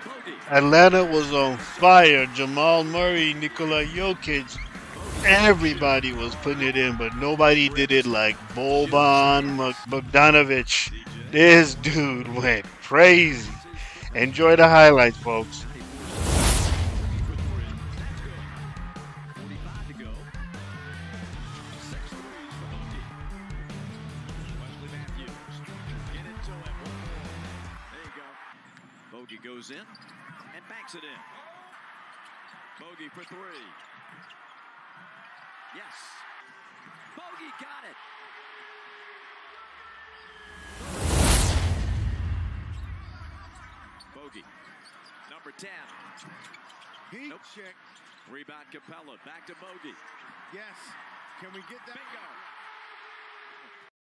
Atlanta was on fire. Jamal Murray, Nikola Jokic, everybody was putting it in, but nobody did it like Bogdanovic. This dude went crazy. Enjoy the highlights, folks. Bogey goes in and banks it in. Bogey for three. Yes. Bogey got it. Bogey. Number 10. Heat Nope. check. Rebound Capella. Back to Bogey. Yes. Can we get that? Bingo.